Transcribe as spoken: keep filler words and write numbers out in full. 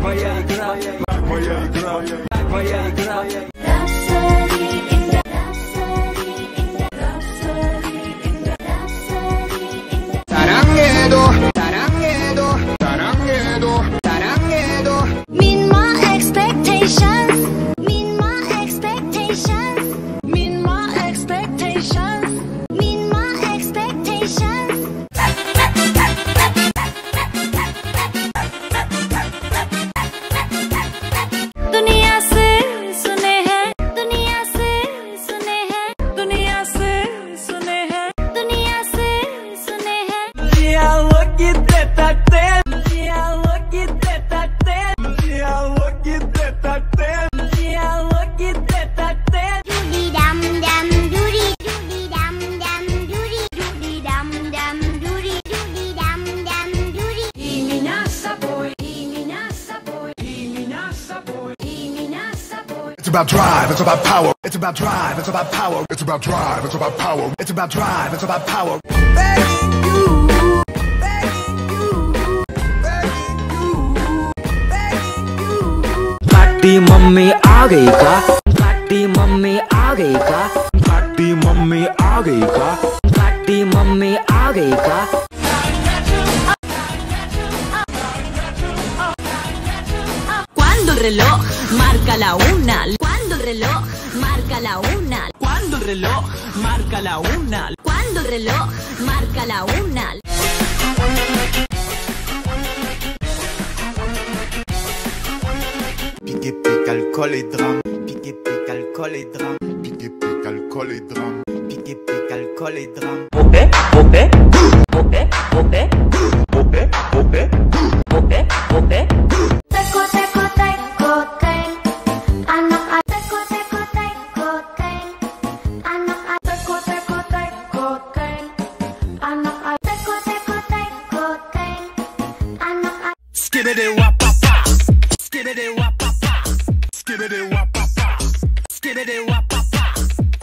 моя игра, моя игра, моя игра. 사랑해도 사랑해도 사랑해도 사랑해도 Meet my expectations. Meet my expectations. Meet my expectations. Meet my expectations. दुनिया से सुने हैं, दुनिया से सुने हैं, दुनिया से सुने हैं, दुनिया से सुने हैं. Yeah, look at that, that, yeah, look at that, that, yeah, look at that, that, yeah, look at that, that. Doody dum dum doody, doody dum dum doody, doody dum dum doody, doody dum dum doody. И меня с собой, и меня с собой, и меня с собой, и меня с собой. It's about drive, it's about power. It's about drive, it's about power. It's about drive, it's about power. It's about drive, it's about power. Begging you, begging you, begging you, begging you. Party mummy आ गई का, party mummy आ गई का, party mummy आ गई का, party mummy आ गई का. Cuando el reloj marca la una, cuando el reloj marca la una, Cuando el reloj marca la una, cuando el reloj marca la una. Pique, pique, alcool et drame. Pique, pique, alcool et drame. Pique, pique, alcool et drame. Pique, pique, alcool et drame. Popé, popé, popé, popé, popé, popé, popé, popé. Teko teko teko teng, anak teko teko teko teng, anak teko teko teko teng, anak teko teko teko teng, anak. skibbity wap pop pop, skibbity wap pop pop, skibbity wap pop pop, skibbity wap.